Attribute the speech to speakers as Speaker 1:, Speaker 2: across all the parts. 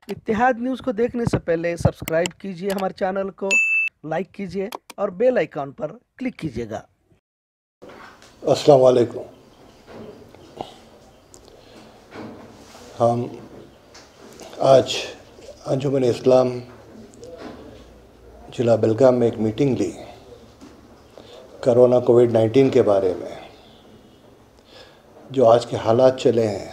Speaker 1: इत्तेहाद news को देखने से पहले सब्सक्राइब कीजिए हमारे चैनल को, लाइक कीजिए और बेल आइकॉन पर क्लिक कीजिएगा।
Speaker 2: अस्सलाम वालेकुम। हम आज अंजुमन इस्लाम जिला बेलगाम में एक मीटिंग ली कोरोना कोविड-19 के बारे में। जो आज के हालात चले हैं,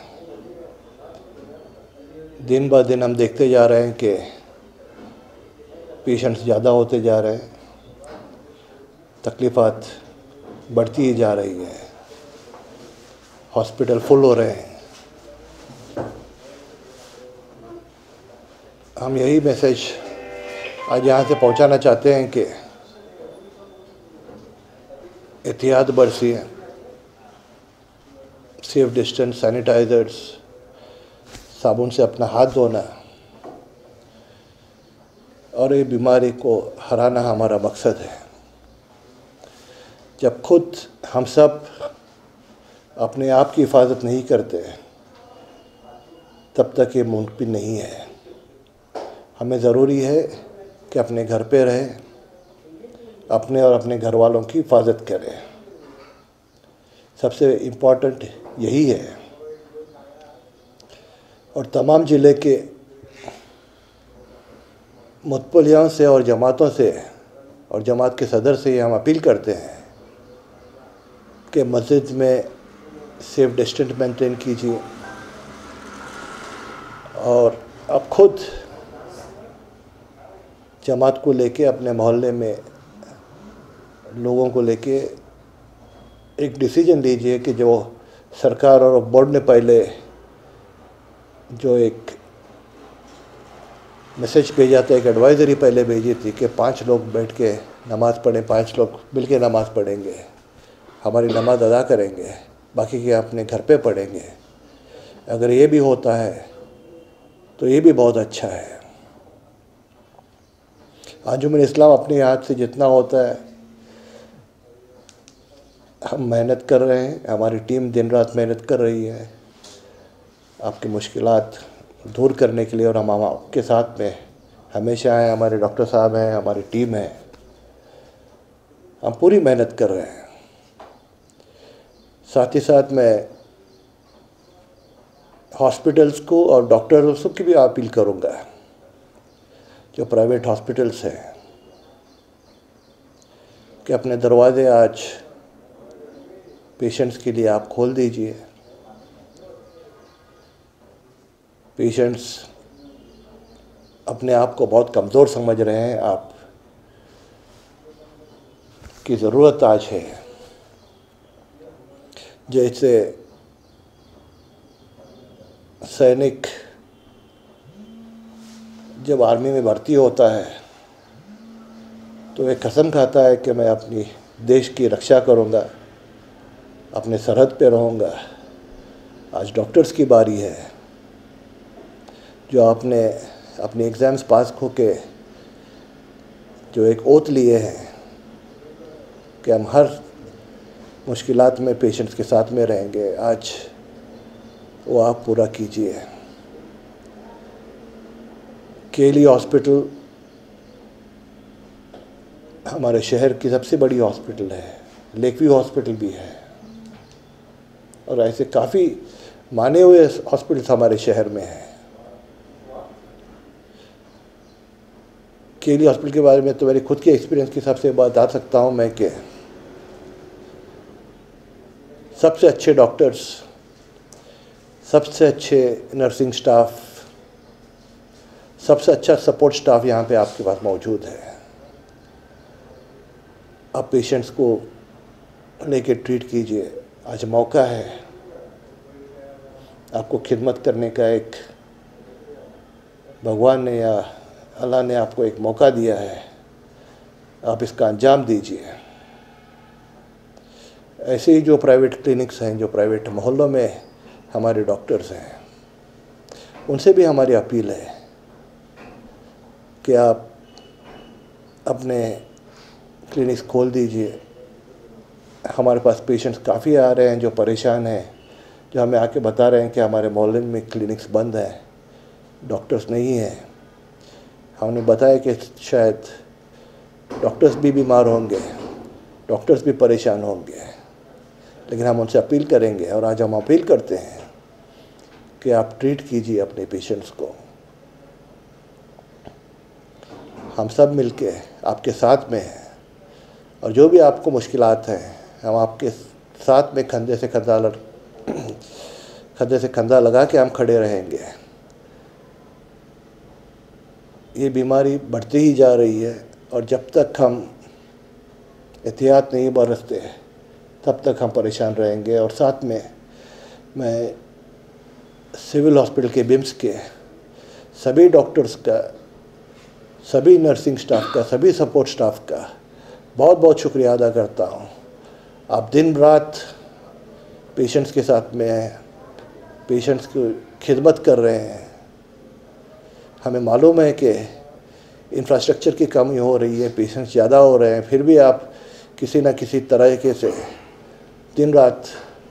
Speaker 2: दिन ब दिन हम देखते जा रहे हैं कि पेशेंट्स ज़्यादा होते जा रहे हैं, तकलीफ़ात बढ़ती ही जा रही है, हॉस्पिटल फुल हो रहे हैं। हम यही मैसेज आज यहाँ से पहुँचाना चाहते हैं कि एहतियात बरतिए, सेफ डिस्टेंस, सैनिटाइज़र्स, साबुन से अपना हाथ धोना और ये बीमारी को हराना हमारा मकसद है। जब खुद हम सब अपने आप की हिफाजत नहीं करते तब तक ये मुमकिन नहीं है। हमें ज़रूरी है कि अपने घर पे रहें, अपने और अपने घर वालों की हिफाजत करें। सबसे इम्पोर्टेंट यही है। और तमाम ज़िले के मुतवल्लियों से और जमातों से और जमात के सदर से हम अपील करते हैं कि मस्जिद में सेफ डिस्टेंस मेंटेन कीजिए और अब खुद जमात को लेके अपने मोहल्ले में लोगों को लेके एक डिसीजन लीजिए कि जो सरकार और बोर्ड ने पहले जो एक मैसेज भेजा था, एक एडवाइज़री पहले भेजी थी कि 5 लोग बैठ के नमाज़ पढ़ें, 5 लोग मिल के नमाज़ पढ़ेंगे, हमारी नमाज अदा करेंगे, बाकी के अपने घर पे पढ़ेंगे। अगर ये भी होता है तो ये भी बहुत अच्छा है। अंजुमन इस्लाम अपने हाथ से जितना होता है हम मेहनत कर रहे हैं, हमारी टीम दिन रात मेहनत कर रही है आपकी मुश्किलात दूर करने के लिए, और हम आपके साथ में हमेशा हैं। हमारे डॉक्टर साहब हैं, हमारी टीम है, हम पूरी मेहनत कर रहे हैं। साथ ही साथ मैं हॉस्पिटल्स को और डॉक्टर्स की भी अपील करूंगा, जो प्राइवेट हॉस्पिटल्स हैं, कि अपने दरवाजे आज पेशेंट्स के लिए आप खोल दीजिए। पेशेंट्स अपने आप को बहुत कमज़ोर समझ रहे हैं, आप की ज़रूरत आज है। जैसे सैनिक जब आर्मी में भर्ती होता है तो एक कसम खाता है कि मैं अपनी देश की रक्षा करूंगा, अपने सरहद पे रहूंगा। आज डॉक्टर्स की बारी है, जो आपने अपने एग्ज़ाम्स पास होके जो एक ओथ लिए हैं कि हम हर मुश्किलात में पेशेंट्स के साथ में रहेंगे, आज वो आप पूरा कीजिए। केली हॉस्पिटल हमारे शहर की सबसे बड़ी हॉस्पिटल है, लेकव्यू हॉस्पिटल भी है, और ऐसे काफ़ी माने हुए हॉस्पिटल्स हमारे शहर में हैं। केली हॉस्पिटल के बारे में तो मेरे खुद के एक्सपीरियंस के हिसाब से बता सकता हूँ मैं कि सबसे अच्छे डॉक्टर्स, सबसे अच्छे नर्सिंग स्टाफ, सबसे अच्छा सपोर्ट स्टाफ यहाँ पे आपके पास मौजूद है। आप पेशेंट्स को लेके ट्रीट कीजिए। आज मौका है आपको खिदमत करने का, एक भगवान ने या अल्लाह ने आपको एक मौका दिया है, आप इसका अंजाम दीजिए। ऐसे ही जो प्राइवेट क्लिनिक्स हैं, जो प्राइवेट मोहल्लों में हमारे डॉक्टर्स हैं, उनसे भी हमारी अपील है कि आप अपने क्लिनिक्स खोल दीजिए। हमारे पास पेशेंट्स काफ़ी आ रहे हैं जो परेशान हैं, जो हमें आके बता रहे हैं कि हमारे मोहल्ले में क्लिनिक्स बंद हैं, डॉक्टर्स नहीं हैं। हमने बताया कि शायद डॉक्टर्स भी बीमार होंगे, डॉक्टर्स भी परेशान होंगे, लेकिन हम उनसे अपील करेंगे और आज हम अपील करते हैं कि आप ट्रीट कीजिए अपने पेशेंट्स को। हम सब मिलके आपके साथ में हैं और जो भी आपको मुश्किलात हैं हम आपके साथ में कंधे से कंधा लगा के हम खड़े रहेंगे। ये बीमारी बढ़ती ही जा रही है और जब तक हम एहतियात नहीं बरतते तब तक हम परेशान रहेंगे। और साथ में मैं सिविल हॉस्पिटल के बिम्स के सभी डॉक्टर्स का, सभी नर्सिंग स्टाफ का, सभी सपोर्ट स्टाफ का बहुत बहुत शुक्रिया अदा करता हूँ। आप दिन रात पेशेंट्स के साथ में हैं, पेशेंट्स की खिदमत कर रहे हैं। हमें मालूम है कि इंफ्रास्ट्रक्चर की कमी हो रही है, पेशेंट्स ज़्यादा हो रहे हैं, फिर भी आप किसी न किसी तरीके से दिन रात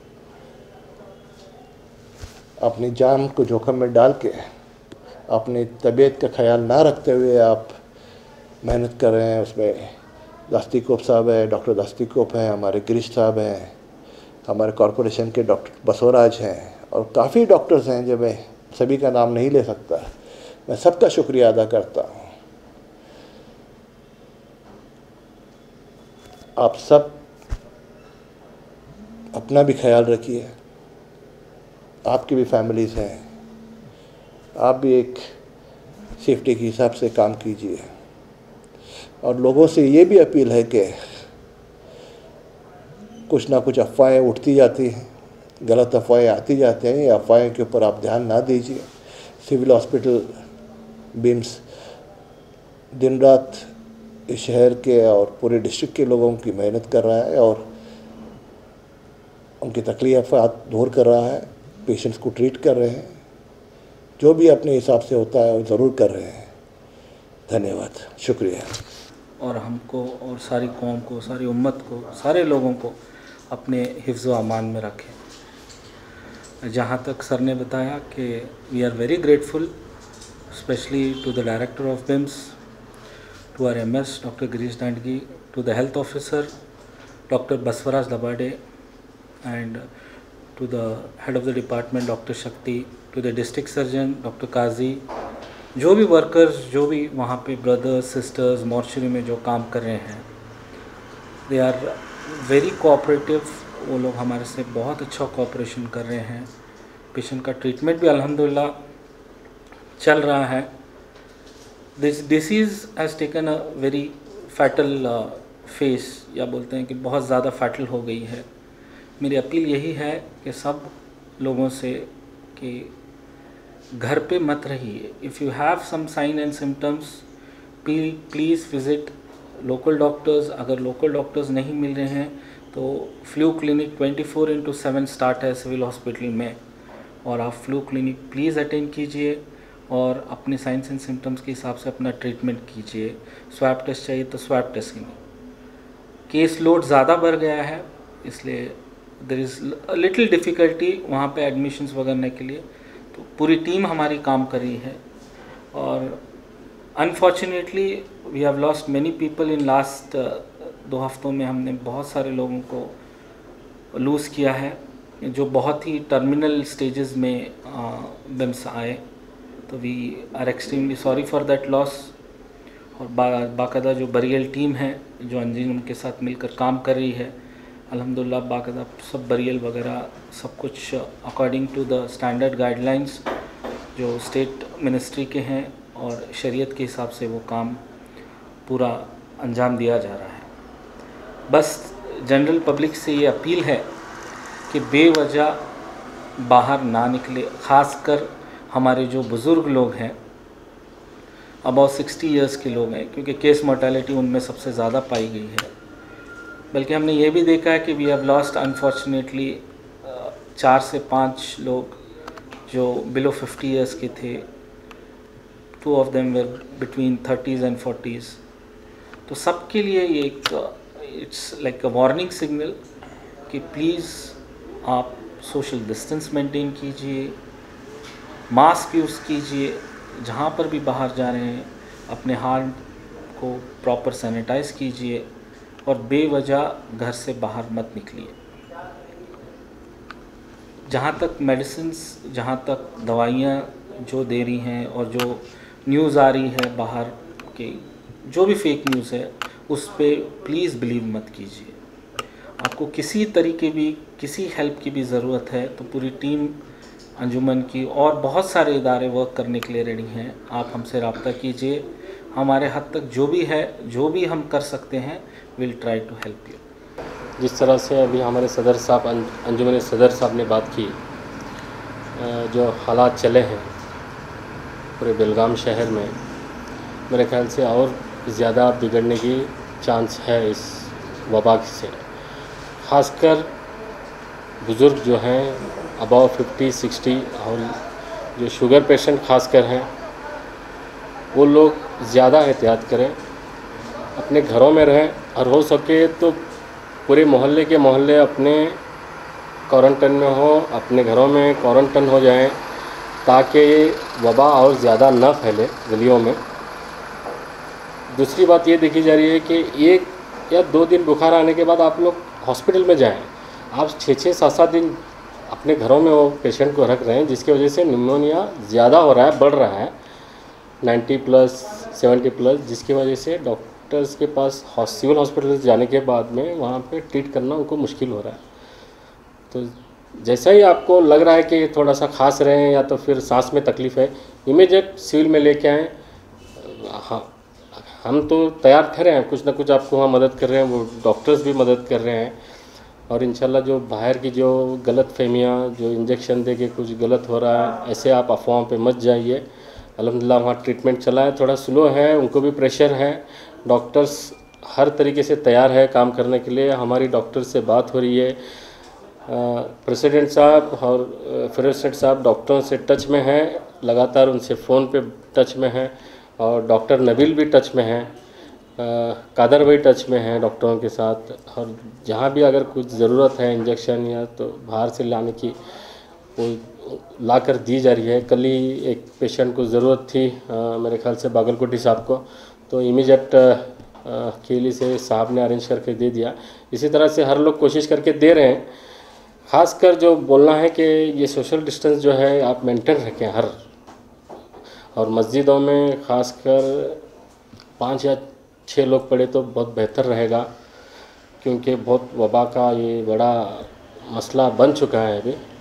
Speaker 2: अपनी जान को जोखिम में डाल के अपनी तबीयत का ख्याल ना रखते हुए आप मेहनत कर रहे हैं। उसमें दास्तिकोप साहब है, डॉक्टर दास्तिकोप हैं, हमारे गिरीश साहब हैं, हमारे कॉरपोरेशन के डॉक्टर बसवराज हैं और काफ़ी डॉक्टर्स हैं जो मैं सभी का नाम नहीं ले सकता। मैं सबका शुक्रिया अदा करता हूँ। आप सब अपना भी ख्याल रखिए, आपकी भी फैमिलीज़ हैं, आप भी एक सेफ्टी के हिसाब से काम कीजिए। और लोगों से ये भी अपील है कि कुछ ना कुछ अफवाहें उठती जाती हैं, गलत अफवाहें आती जाती हैं, ये अफवाहें के ऊपर आप ध्यान ना दीजिए। सिविल हॉस्पिटल बिम्स दिन रात इस शहर के और पूरे डिस्ट्रिक्ट के लोगों की मेहनत कर रहा है और उनकी तकलीफ़ात दूर कर रहा है, पेशेंट्स को ट्रीट कर रहे हैं। जो भी अपने हिसाब से होता है वो ज़रूर कर रहे हैं। धन्यवाद, शुक्रिया।
Speaker 3: और हमको और सारी कौम को, सारी उम्मत को, सारे लोगों को अपने हिफ्ज़ व अमान में रखें। जहाँ तक सर ने बताया कि we are very grateful specially to the director of BIMS, to our MS doctor Girish Dandagi, to the health officer doctor Basavaraj Labade and to the head of the department doctor Shakti, to the district surgeon doctor Kazi, जो भी workers, जो भी वहाँ पे brothers sisters mortuary में जो काम कर रहे हैं, दे आर वेरी कोऑपरेटिव। वो लोग हमारे से बहुत अच्छा कोऑपरेशन कर रहे हैं। पेशेंट का ट्रीटमेंट भी अल्हम्दुलिल्लाह चल रहा है। This disease has taken a very fatal phase, या बोलते हैं कि बहुत ज़्यादा फैटल हो गई है। मेरी अपील यही है कि सब लोगों से कि घर पे मत रहिए। If you have some sign and symptoms please visit local doctors. अगर लोकल डॉक्टर्स नहीं मिल रहे हैं तो फ्लू क्लिनिक 24/7 स्टार्ट है सिविल हॉस्पिटल में, और आप फ्लू क्लिनिक प्लीज़ अटेंड कीजिए और अपने साइंस एंड सिम्टम्स के हिसाब से अपना ट्रीटमेंट कीजिए। स्वैब टेस्ट चाहिए तो स्वैब टेस्ट कीजिए। केस लोड ज़्यादा बढ़ गया है, इसलिए देयर इज़ लिटिल डिफ़िकल्टी वहाँ पे एडमिशन्स वगैरह के लिए। तो पूरी टीम हमारी काम कर रही है और unfortunately we have lost many people in last 2 हफ्तों में। हमने बहुत सारे लोगों को लूज़ किया है जो बहुत ही टर्मिनल स्टेजेस में बिम्स आए। तो we are extremely sorry for that loss. और बाकायदा जो बरियल टीम है जो अंजीन उनके साथ मिलकर काम कर रही है, अल्हम्दुलिल्लाह बाकायदा सब बरियल वगैरह सब कुछ according to the standard guidelines जो स्टेट मिनिस्ट्री के हैं और शरीयत के हिसाब से वो काम पूरा अंजाम दिया जा रहा है। बस जनरल पब्लिक से ये अपील है कि बेवजह बाहर ना निकले, ख़ासकर हमारे जो बुज़ुर्ग लोग हैं, अबाउट 60 इयर्स के लोग हैं, क्योंकि केस मोर्टेलिटी उनमें सबसे ज़्यादा पाई गई है। बल्कि हमने ये भी देखा है कि वी हैव लॉस्ट अनफॉर्चुनेटली 4 से 5 लोग जो बिलो 50 इयर्स के थे। 2 of them were between 30s and 40s। तो सबके लिए ये एक it's like a warning signal कि प्लीज़ आप सोशल डिस्टेंस मेंटेन कीजिए, मास्क यूज़ कीजिए, जहाँ पर भी बाहर जा रहे हैं अपने हाथ को प्रॉपर सैनिटाइज कीजिए और बेवजह घर से बाहर मत निकलिए। जहाँ तक मेडिसिन्स, जहाँ तक दवाइयाँ जो दे रही हैं और जो न्यूज़ आ रही है बाहर के, जो भी फेक न्यूज़ है उस पे प्लीज़ बिलीव मत कीजिए। आपको किसी तरीके भी, किसी हेल्प की भी ज़रूरत है तो पूरी टीम अंजुमन की और बहुत सारे इदारे वर्क करने के लिए रेडी हैं। आप हमसे रब्ता कीजिए, हमारे हद तक जो भी है, जो भी हम कर सकते हैं, will try to help you.
Speaker 4: जिस तरह से अभी हमारे सदर साहब, अंजुमन सदर साहब ने बात की, जो हालात चले हैं पूरे बेलगाम शहर में, मेरे ख्याल से और ज़्यादा बिगड़ने की चांस है इस वबा से। ख़ासकर बुज़ुर्ग जो हैं अबाव 50-60 और जो शुगर पेशेंट ख़ासकर हैं, वो लोग ज़्यादा एहतियात करें, अपने घरों में रहें और हो सके तो पूरे मोहल्ले के मोहल्ले अपने क्वारंटाइन में हो, अपने घरों में क्वारंटाइन हो जाएं ताकि वबा और ज़्यादा न फैले गलियों में। दूसरी बात ये देखी जा रही है कि 1 या 2 दिन बुखार आने के बाद आप लोग हॉस्पिटल में जाएं। आप 6-6, 7-7 दिन अपने घरों में वो पेशेंट को रख रहे हैं, जिसकी वजह से निमोनिया ज़्यादा हो रहा है, बढ़ रहा है 90+, 70+, जिसकी वजह से डॉक्टर्स के पास सिविल हॉस्पिटल जाने के बाद में वहाँ पे ट्रीट करना उनको मुश्किल हो रहा है। तो जैसा ही आपको लग रहा है कि थोड़ा सा खांस रहे हैं या तो फिर सांस में तकलीफ़ है, इमीडिएट सिविल में लेके आएँ। हाँ, हम तो तैयार खड़े हैं, कुछ ना कुछ आपको वहाँ मदद कर रहे हैं, वो डॉक्टर्स भी मदद कर रहे हैं। और इंशाल्लाह जो बाहर की जो गलत फहमियाँ, जो इंजेक्शन दे के कुछ गलत हो रहा है, ऐसे आप अफवाहों पे मत जाइए। अल्हम्दुलिल्लाह वहाँ ट्रीटमेंट चला है, थोड़ा स्लो है, उनको भी प्रेशर है। डॉक्टर्स हर तरीके से तैयार है काम करने के लिए। हमारी डॉक्टर से बात हो रही है, प्रेसिडेंट साहब और फेडरेट साहब डॉक्टरों से टच में हैं, लगातार उनसे फ़ोन पे टच में हैं, और डॉक्टर नबील भी टच में हैं, कादर भाई टच में हैं डॉक्टरों के साथ। और जहाँ भी अगर कुछ ज़रूरत है इंजेक्शन या तो बाहर से लाने की, वो ला कर दी जा रही है। कल ही एक पेशेंट को ज़रूरत थी मेरे ख्याल से बागलकोटी साहब को, तो इमीडिएट खेली से साहब ने अरेंज करके दे दिया। इसी तरह से हर लोग कोशिश करके दे रहे हैं। ख़ासकर जो बोलना है कि ये सोशल डिस्टेंस जो है आप मेंटेन रखें हर, और मस्जिदों में ख़ासकर 5 या 6 लोग पड़े तो बहुत बेहतर रहेगा, क्योंकि बहुत वबा का ये बड़ा मसला बन चुका है अभी।